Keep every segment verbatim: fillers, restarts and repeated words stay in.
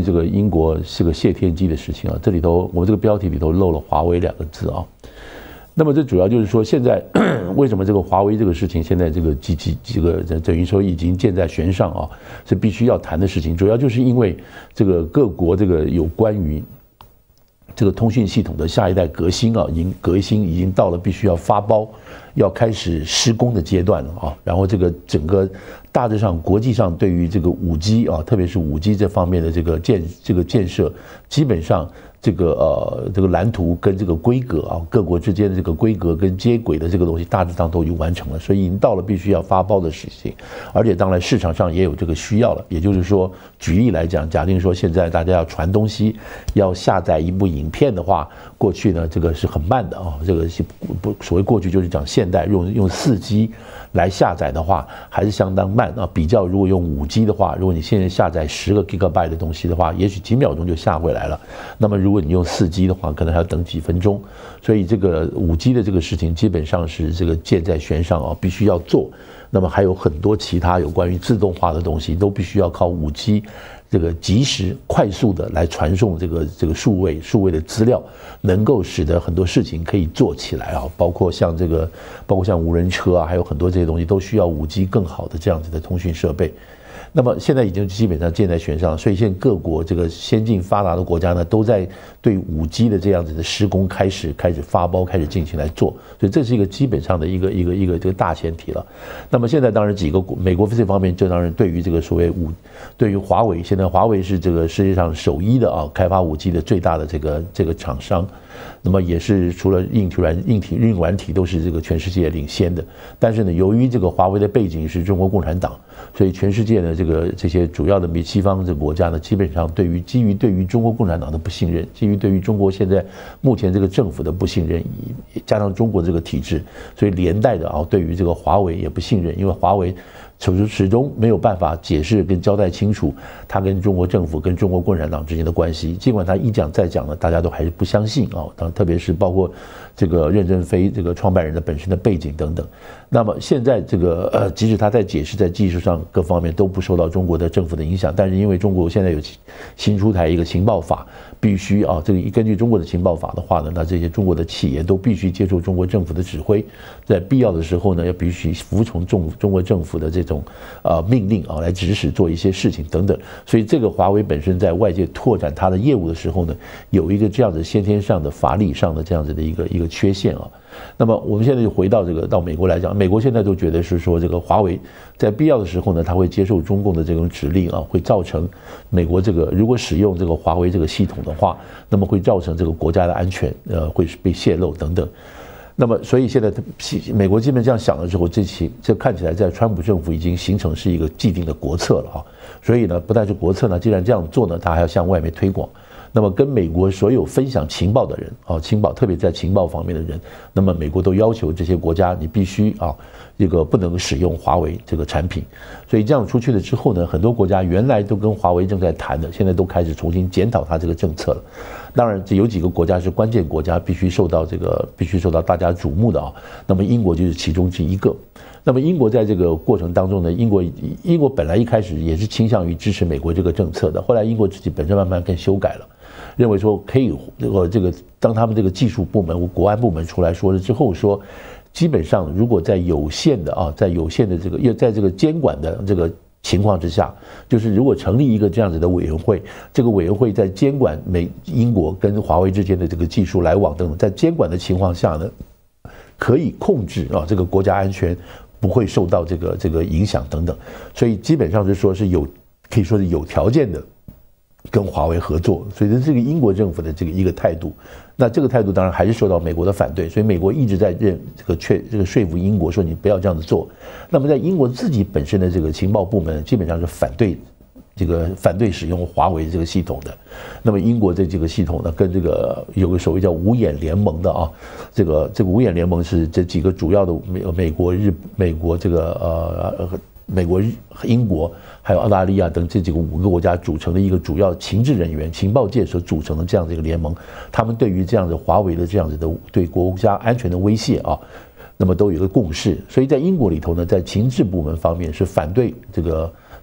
这个英国是个谢天机的事情啊，这里头我们这个标题里头漏了华为两个字啊。那么这主要就是说，现在为什么这个华为这个事情，现在这个几几这个等于说已经箭在弦上啊，是必须要谈的事情。主要就是因为这个各国这个有关于这个通讯系统的下一代革新啊，已经革新已经到了必须要发包、要开始施工的阶段了啊。然后这个整个大致上国际上对于这个五 G 啊，特别是五 G 这方面的这个建这个建设，基本上这个呃这个蓝图跟这个规格啊，各国之间的这个规格跟接轨的这个东西，大致上都已经完成了，所以已经到了必须要发包的事情，而且当然市场上也有这个需要了。也就是说，举例来讲，假定说现在大家要传东西，要下载一部影片的话，过去呢这个是很慢的啊，这个是不所谓过去就是讲现代用用四 G 来下载的话，还是相当慢啊。比较如果用五 G 的话，如果你现在下载十个 gigabyte 的东西的话，也许几秒钟就下回来了。那么如果你用四 G 的话，可能还要等几分钟。所以这个五 G 的这个事情基本上是这个箭在弦上啊，必须要做。那么还有很多其他有关于自动化的东西，都必须要靠五 G 这个及时快速的来传送这个这个数位数位的资料，能够使得很多事情可以做起来啊，包括像这个包括像无人车啊，还有很多这些东西都需要五 G 更好的这样子的通讯设备。那么现在已经基本上箭在弦上，所以现在各国这个先进发达的国家呢，都在对五 G 的这样子的施工开始开始发包，开始进行来做，所以这是一个基本上的一个一个一个这个大前提了。那么现在当然几个美国这方面就当然对于这个所谓五，对于华为，现在华为是这个世界上首一的啊开发五 G 的最大的这个这个厂商。那么也是除了硬体软硬体硬软体都是这个全世界领先的，但是呢，由于这个华为的背景是中国共产党，所以全世界呢这个这些主要的西方这个国家呢，基本上对于基于对于中国共产党的不信任，基于对于中国现在目前这个政府的不信任，加上中国这个体制，所以连带的啊，对于这个华为也不信任，因为华为始始终没有办法解释跟交代清楚他跟中国政府跟中国共产党之间的关系，尽管他一讲再讲呢，大家都还是不相信啊。特别是包括这个任正非这个创办人的本身的背景等等。那么现在这个呃，即使他在解释在技术上各方面都不受到中国的政府的影响，但是因为中国现在有新出台一个情报法，必须啊，这个根据中国的情报法的话呢，那这些中国的企业都必须接受中国政府的指挥，在必要的时候呢，要必须服从中中国政府的这种呃命令啊，来指使做一些事情等等。所以这个华为本身在外界拓展它的业务的时候呢，有一个这样子先天上的法理上的这样子的一个一个缺陷啊。那么我们现在就回到这个到美国来讲，美国现在都觉得是说这个华为在必要的时候呢，它会接受中共的这种指令啊，会造成美国这个如果使用这个华为这个系统的话，那么会造成这个国家的安全呃会被泄露等等。那么所以现在美国基本这样想了之后，这起这看起来在川普政府已经形成是一个既定的国策了啊。所以呢，不但是国策呢，既然这样做呢，它还要向外面推广。那么跟美国所有分享情报的人啊，情报特别在情报方面的人，那么美国都要求这些国家你必须啊，这个不能使用华为这个产品。所以这样出去了之后呢，很多国家原来都跟华为正在谈的，现在都开始重新检讨它这个政策了。当然，这有几个国家是关键国家，必须受到这个必须受到大家瞩目的啊。那么英国就是其中之一个。那么英国在这个过程当中呢，英国英国本来一开始也是倾向于支持美国这个政策的，后来英国自己本身慢慢更修改了。认为说可以这个这个，当他们这个技术部门、国安部门出来说了之后，说基本上如果在有限的啊，在有限的这个又在这个监管的这个情况之下，就是如果成立一个这样子的委员会，这个委员会在监管美英国跟华为之间的这个技术来往等等，在监管的情况下呢，可以控制啊这个国家安全不会受到这个这个影响等等，所以基本上是说是有可以说是有条件的跟华为合作，所以这是个英国政府的这个一个态度。那这个态度当然还是受到美国的反对，所以美国一直在认这个确这个说服英国说你不要这样子做。那么在英国自己本身的这个情报部门基本上是反对这个反对使用华为这个系统的。那么英国的这个系统呢，跟这个有个所谓叫五眼联盟的啊，这个这个五眼联盟是这几个主要的美美国日美国这个呃。美国、英国还有澳大利亚等这几个五个国家组成的一个主要情治人员、情报界所组成的这样的一个联盟，他们对于这样的华为的这样子的对国家安全的威胁啊，那么都有一个共识。所以在英国里头呢，在情治部门方面是反对这个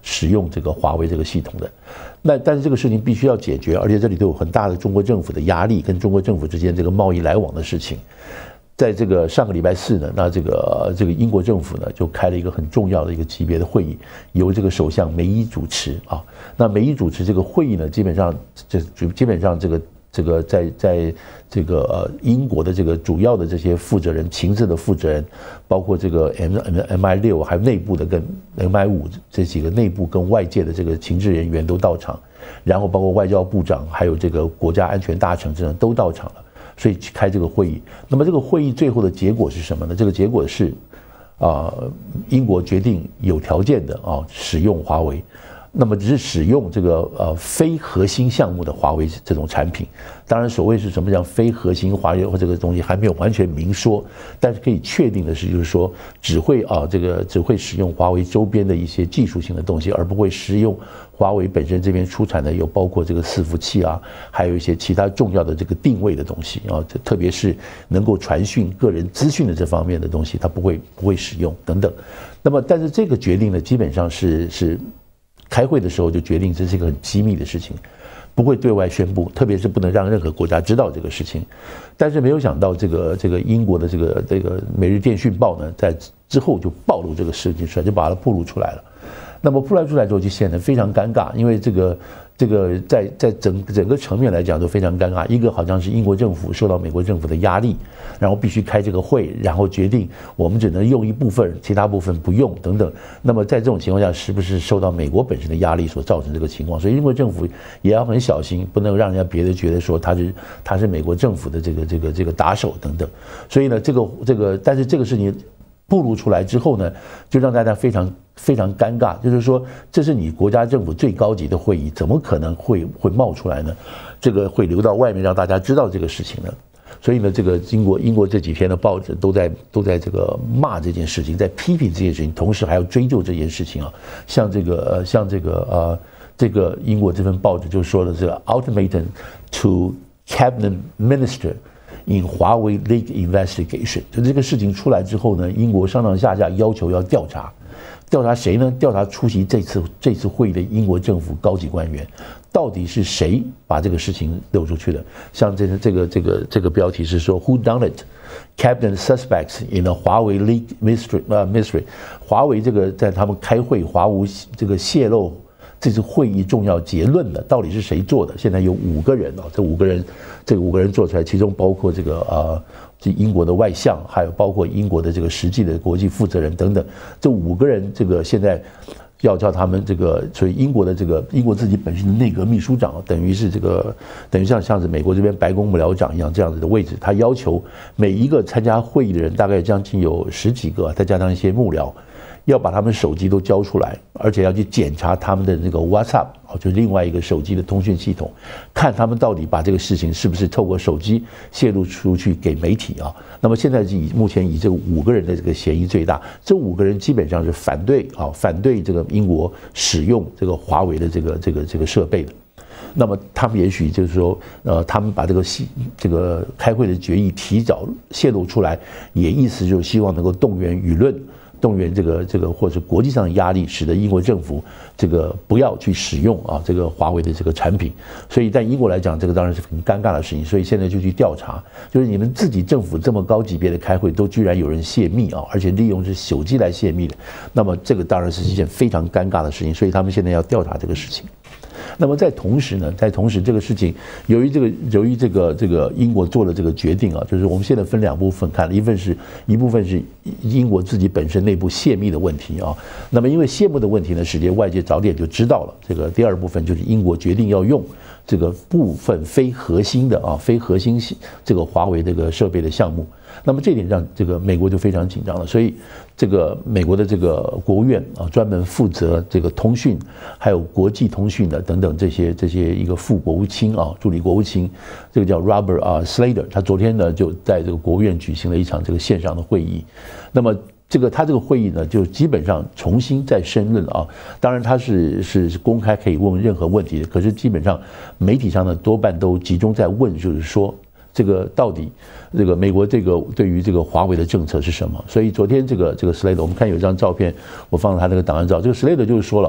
使用这个华为这个系统的。那但是这个事情必须要解决，而且这里头有很大的中国政府的压力，跟中国政府之间这个贸易来往的事情。在这个上个礼拜四呢，那这个这个英国政府呢就开了一个很重要的一个级别的会议，由这个首相梅伊主持啊。那梅伊主持这个会议呢，基本上这基本上这个这个在在这个呃英国的这个主要的这些负责人，情治的负责人，包括这个 M M I 六还有内部的跟 M I 五这几个内部跟外界的这个情治人员都到场，然后包括外交部长还有这个国家安全大臣这种都到场了。所以去开这个会议，那么这个会议最后的结果是什么呢？这个结果是，啊、呃，英国决定有条件的啊使用华为，那么只是使用这个呃非核心项目的华为这种产品。当然，所谓是什么叫非核心华为或这个东西还没有完全明说，但是可以确定的是，就是说只会啊这个只会使用华为周边的一些技术性的东西，而不会使用华为本身这边出产的有包括这个伺服器啊，还有一些其他重要的这个定位的东西啊，特别是能够传讯个人资讯的这方面的东西，它不会不会使用等等。那么，但是这个决定呢，基本上是是开会的时候就决定这是一个很机密的事情，不会对外宣布，特别是不能让任何国家知道这个事情。但是没有想到，这个这个英国的这个这个《每日电讯报》呢，在之后就暴露这个事情出来，就把它暴露出来了。那么铺来出来之后就显得非常尴尬，因为这个这个在在整整个层面来讲都非常尴尬。一个好像是英国政府受到美国政府的压力，然后必须开这个会，然后决定我们只能用一部分，其他部分不用等等。那么在这种情况下，是不是受到美国本身的压力所造成这个情况？所以英国政府也要很小心，不能让人家别的觉得说他是他是美国政府的这个这个这个打手等等。所以呢，这个这个，但是这个事情暴露出来之后呢，就让大家非常非常尴尬，就是说，这是你国家政府最高级的会议，怎么可能会会冒出来呢？这个会流到外面，让大家知道这个事情呢？所以呢，这个英国英国这几天的报纸都在都在这个骂这件事情，在批评这件事情，同时还要追究这件事情啊。像这个呃，像这个呃，这个英国这份报纸就说了，这个 ultimatum to cabinet minister in 华为 leak investigation， 就这个事情出来之后呢，英国上上下下要求要调查，调查谁呢？调查出席这次这次会议的英国政府高级官员，到底是谁把这个事情漏出去的？像这个这个这个这个标题是说 Who done it? Cabinet suspects in a 华为 leak mystery 呃 mystery， 华为这个在他们开会，华为这个泄露这次会议重要结论的到底是谁做的？现在有五个人啊，这五个人，这个五个人做出来，其中包括这个呃，这英国的外相，还有包括英国的这个实际的国际负责人等等，这五个人，这个现在要叫他们这个，所以英国的这个英国自己本身的内阁秘书长，等于是这个等于像像是美国这边白宫幕僚长一样这样子的位置，他要求每一个参加会议的人，大概将近有十几个，再加上一些幕僚，要把他们手机都交出来，而且要去检查他们的那个 WhatsApp， 就是另外一个手机的通讯系统，看他们到底把这个事情是不是透过手机泄露出去给媒体啊。那么现在以目前以这个五个人的这个嫌疑最大，这五个人基本上是反对啊，反对这个英国使用这个华为的这个这个这个设备的。那么他们也许就是说，呃，他们把这个系这个开会的决议提早泄露出来，也意思就是希望能够动员舆论。动员这个这个或者国际上的压力，使得英国政府这个不要去使用啊这个华为的这个产品。所以在英国来讲，这个当然是很尴尬的事情。所以现在就去调查，就是你们自己政府这么高级别的开会，都居然有人泄密啊，而且利用是手机来泄密的，那么这个当然是一件非常尴尬的事情。所以他们现在要调查这个事情。那么在同时呢，在同时这个事情，由于这个由于这个这个英国做了这个决定啊，就是我们现在分两部分看，一份是一部分是英国自己本身内部泄密的问题啊。那么因为泄密的问题呢，使得外界早点就知道了。这个第二部分就是英国决定要用这个部分非核心的啊非核心这个华为这个设备的项目。那么这点让这个美国就非常紧张了，所以这个美国的这个国务院啊，专门负责这个通讯还有国际通讯的等等这些这些一个副国务卿啊，助理国务卿，这个叫 Robert 啊 Slater， 他昨天呢就在这个国务院举行了一场这个线上的会议。那么这个他这个会议呢，就基本上重新再申论啊，当然他是是是公开可以问任何问题的，可是基本上媒体上呢多半都集中在问，就是说。这个到底，这个美国这个对于这个华为的政策是什么？所以昨天这个这个 Slater， 我们看有一张照片，我放了他那个档案照。这个 Slater 就是说了，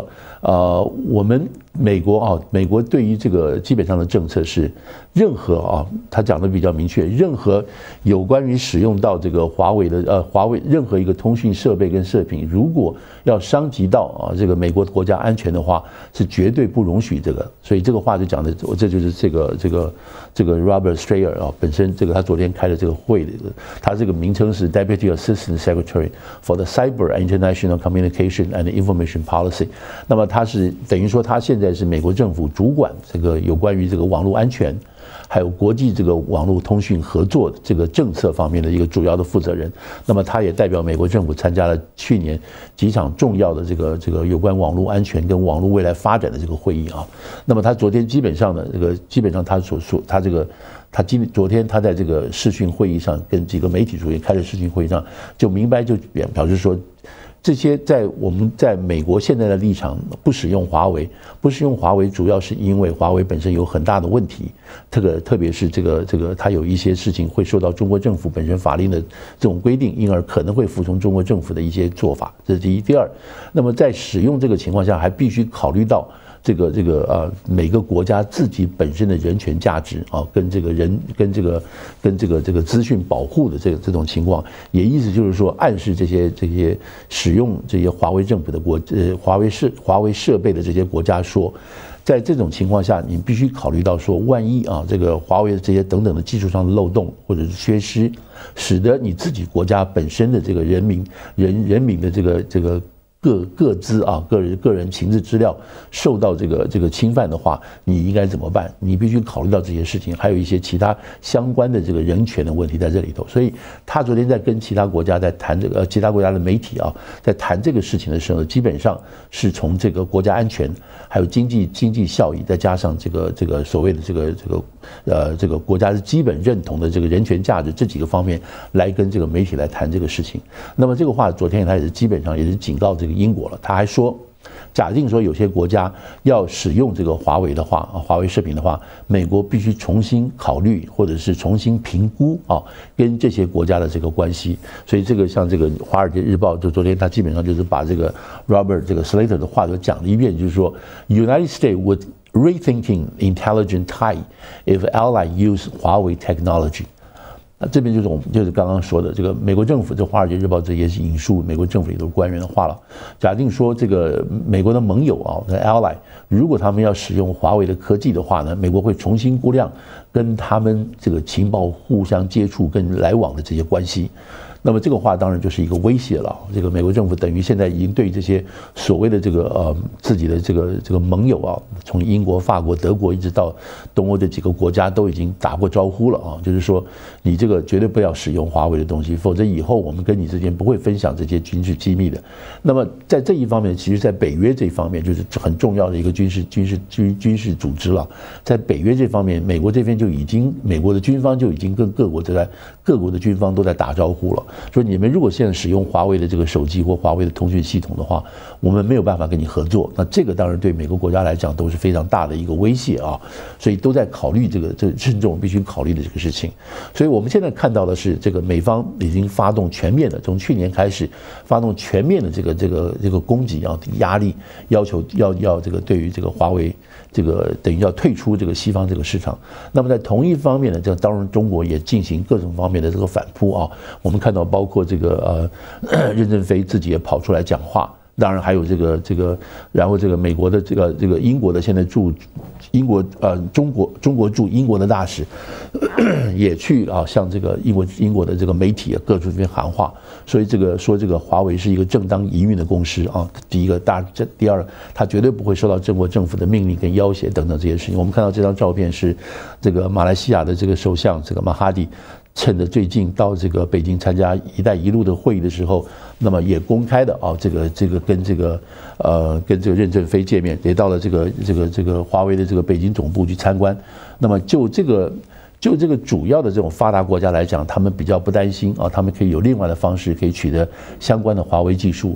呃，我们美国啊，美国对于这个基本上的政策是，任何啊，他讲的比较明确，任何有关于使用到这个华为的呃华为任何一个通讯设备跟射频，如果要伤及到啊这个美国国家安全的话，是绝对不容许这个。所以这个话就讲的，这就是这个这个这个 Robert Strayer 啊，本身这个他昨天开的这个会的，他这个名称是 Deputy Assistant Secretary for the Cyber and International Communication and Information Policy。那么他是等于说他现在是美国政府主管这个有关于这个网络安全，还有国际这个网络通讯合作这个政策方面的一个主要的负责人。那么他也代表美国政府参加了去年几场重要的这个这个有关网络安全跟网络未来发展的这个会议啊。那么他昨天基本上呢，这个基本上他所说他这个。他今昨天他在这个视讯会议上跟几个媒体主任开的视讯会议上，就明白就表表示说，这些在我们在美国现在的立场不使用华为，不使用华为主要是因为华为本身有很大的问题，这个特别是这个这个它有一些事情会受到中国政府本身法令的这种规定，因而可能会服从中国政府的一些做法，这是第一。第二，那么在使用这个情况下，还必须考虑到。这个这个呃，每个国家自己本身的人权价值啊，跟这个人跟这个跟这个这个资讯保护的这个这种情况，也意思就是说，暗示这些这些使用这些华为政府的国呃华为设华为设备的这些国家说，在这种情况下，你必须考虑到说，万一啊这个华为的这些等等的技术上的漏洞或者是缺失，使得你自己国家本身的这个人民人人民的这个这个。各各资啊，个人个人情资资料受到这个这个侵犯的话，你应该怎么办？你必须考虑到这些事情，还有一些其他相关的这个人权的问题在这里头。所以他昨天在跟其他国家在谈这个，呃，其他国家的媒体啊，在谈这个事情的时候，基本上是从这个国家安全，还有经济经济效益，再加上这个这个所谓的这个这个呃这个国家的基本认同的这个人权价值这几个方面来跟这个媒体来谈这个事情。那么这个话昨天他也是基本上也是警告这个。英国了，他还说，假定说有些国家要使用这个华为的话，啊，华为射频的话，美国必须重新考虑或者是重新评估啊，跟这些国家的这个关系。所以这个像这个《华尔街日报》就昨天他基本上就是把这个 Robert 这个 Slater 的话就讲了一遍，就是说 United States would rethinking intelligent tie if ally use Huawei technology。这边就是我们就是刚刚说的这个美国政府，这《华尔街日报》这也是引述美国政府里头官员的话了。假定说这个美国的盟友啊，的 ally， 如果他们要使用华为的科技的话呢，美国会重新估量跟他们这个情报互相接触跟来往的这些关系。那么这个话当然就是一个威胁了。这个美国政府等于现在已经对这些所谓的这个呃自己的这个这个盟友啊，从英国、法国、德国一直到东欧这几个国家都已经打过招呼了啊，就是说你这个绝对不要使用华为的东西，否则以后我们跟你之间不会分享这些军事机密的。那么在这一方面，其实在北约这一方面就是很重要的一个军事军事军军事组织了。在北约这方面，美国这边就已经美国的军方就已经跟各国都在各国的军方都在打招呼了。说你们如果现在使用华为的这个手机或华为的通讯系统的话，我们没有办法跟你合作。那这个当然对每个国家来讲都是非常大的一个威胁啊，所以都在考虑这个这慎重必须考虑的这个事情。所以我们现在看到的是，这个美方已经发动全面的，从去年开始发动全面的这个这个这个攻击啊，压力要求要要这个对于这个华为这个等于要退出这个西方这个市场。那么在同一方面呢，这当然中国也进行各种方面的这个反扑啊，我们看到。包括这个呃，任正非自己也跑出来讲话，当然还有这个这个，然后这个美国的这个这个英国的现在驻英国呃中国中国驻英国的大使也去啊向这个英国英国的这个媒体各处这边喊话，所以这个说这个华为是一个正当营运的公司啊，第一个大这第二，它绝对不会受到中国政府的命令跟要挟等等这些事情。我们看到这张照片是这个马来西亚的这个首相这个马哈蒂。趁着最近到这个北京参加“一带一路”的会议的时候，那么也公开的啊，这个这个跟这个呃跟这个任正非见面，也到了这个这个这个华为的这个北京总部去参观。那么就这个就这个主要的这种发达国家来讲，他们比较不担心啊，他们可以有另外的方式可以取得相关的华为技术。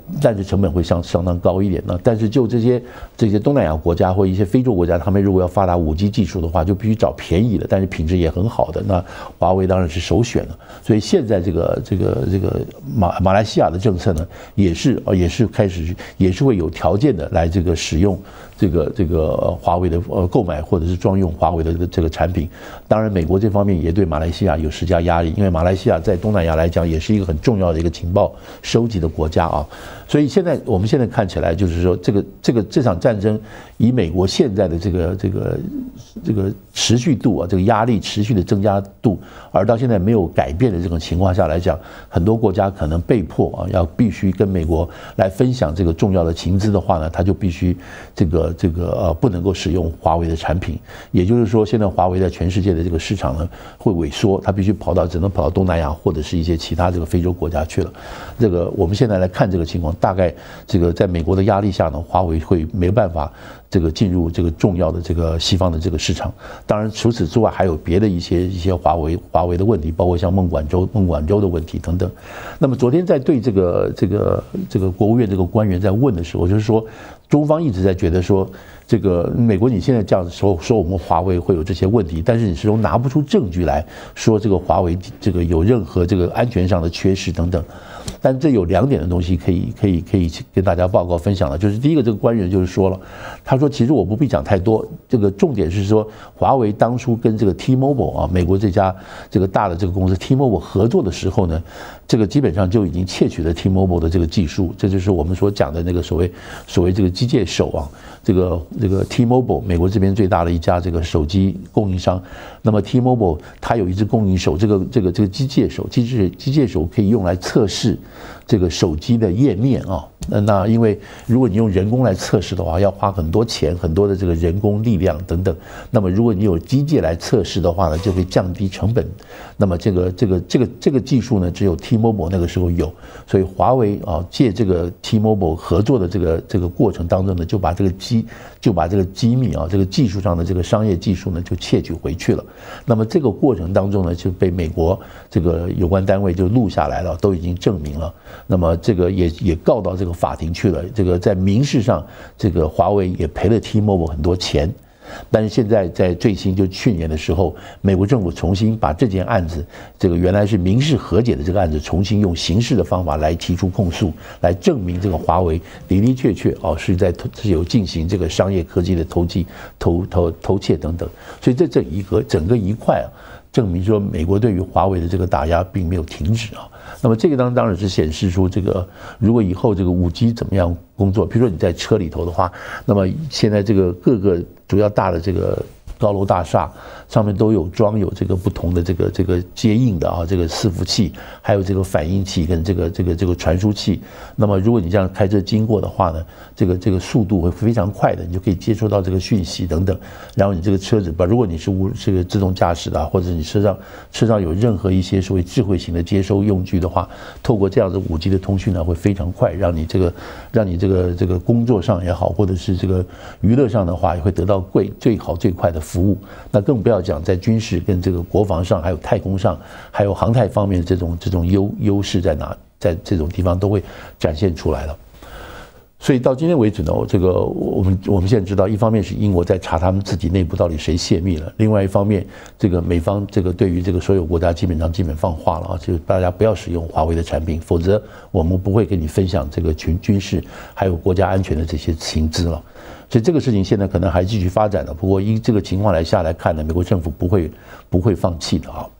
但是成本会相相当高一点呢。但是就这些这些东南亚国家或一些非洲国家，他们如果要发达五 G 技术的话，就必须找便宜的，但是品质也很好的。那华为当然是首选了。所以现在这个这个这个马马来西亚的政策呢，也是呃也是开始也是会有条件的来这个使用这个这个华为的呃购买或者是装用华为的这个这个产品。当然，美国这方面也对马来西亚有施加压力，因为马来西亚在东南亚来讲也是一个很重要的一个情报收集的国家啊。所以现在我们现在看起来就是说，这个这个这场战争以美国现在的这个这个这个持续度啊，这个压力持续的增加度，而到现在没有改变的这种情况下来讲，很多国家可能被迫啊要必须跟美国来分享这个重要的情资的话呢，他就必须这个这个呃不能够使用华为的产品。也就是说，现在华为在全世界的这个市场呢会萎缩，它必须跑到只能跑到东南亚或者是一些其他这个非洲国家去了。这个我们现在来看这个情况，大概这个在美国的压力下呢，华为会没有办法这个进入这个重要的这个西方的这个市场。当然，除此之外还有别的一些一些华为华为的问题，包括像孟晚舟孟晚舟的问题等等。那么昨天在对这个这个这个国务院这个官员在问的时候，就是说中方一直在觉得说，这个美国你现在这样子说说我们华为会有这些问题，但是你始终拿不出证据来说这个华为这个有任何这个安全上的缺失等等。但这有两点的东西可以可以可以跟大家报告分享的，就是第一个，这个官员就是说了，他说其实我不必讲太多，这个重点是说华为当初跟这个 T-Mobile 啊，美国这家这个大的这个公司 T-Mobile 合作的时候呢，这个基本上就已经窃取了 T-Mobile 的这个技术，这就是我们所讲的那个所谓所谓这个机械手啊，这个这个 T-Mobile 美国这边最大的一家这个手机供应商，那么 T-Mobile 它有一只供应手，这个这个这个机械手，机械机械手可以用来测试这个手机的页面啊。那因为如果你用人工来测试的话，要花很多钱，很多的这个人工力量等等。那么如果你有机械来测试的话呢，就会降低成本。那么这个这个这个这个技术呢，只有 T-Mobile 那个时候有，所以华为啊借这个 T-Mobile 合作的这个这个过程当中呢，就把这个机就把这个机密啊，这个技术上的这个商业技术呢，就窃取回去了。那么这个过程当中呢，就被美国这个有关单位就录下来了，都已经证明了。那么这个也也告到这个法庭去了。这个在民事上，这个华为也赔了 T-Mobile 很多钱。但是现在在最新就去年的时候，美国政府重新把这件案子，这个原来是民事和解的这个案子，重新用刑事的方法来提出控诉，来证明这个华为的的确确哦是在是有进行这个商业科技的偷窃、偷偷偷窃等等。所以这这一个整个一块啊，证明说美国对于华为的这个打压并没有停止啊。那么这个当当然是显示出这个，如果以后这个五 G 怎么样工作，比如说你在车里头的话，那么现在这个各个主要大的这个高楼大厦上面都有装有这个不同的这个这个接应的啊，这个伺服器，还有这个反应器跟这个这个这个传输器。那么如果你这样开车经过的话呢，这个这个速度会非常快的，你就可以接收到这个讯息等等。然后你这个车子吧，如果你是无这个自动驾驶的，或者你车上车上有任何一些所谓智慧型的接收用具的话，透过这样子五 G 的通讯呢，会非常快，让你这个让你这个这个工作上也好，或者是这个娱乐上的话，也会得到贵最好最快的服务。那更不要讲在军事跟这个国防上，还有太空上，还有航太方面这种这种优优势在哪，在这种地方都会展现出来了。所以到今天为止呢，这个我们我们现在知道，一方面是英国在查他们自己内部到底谁泄密了，另外一方面，这个美方这个对于这个所有国家基本上基本放话了啊，就是大家不要使用华为的产品，否则我们不会跟你分享这个军军事还有国家安全的这些情资了。所以这个事情现在可能还继续发展的，不过依这个情况来下来看呢，美国政府不会不会放弃的啊。